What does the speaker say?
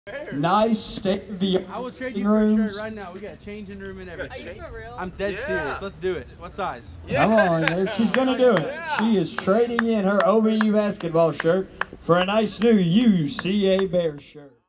Nice state-of-the-art. I will trade you for a shirt right now. We got a changing room and everything. Are you for real? I'm dead serious. Let's do it. What size? Come on, she's gonna do it. She is trading in her OBU basketball shirt for a nice new UCA Bears shirt.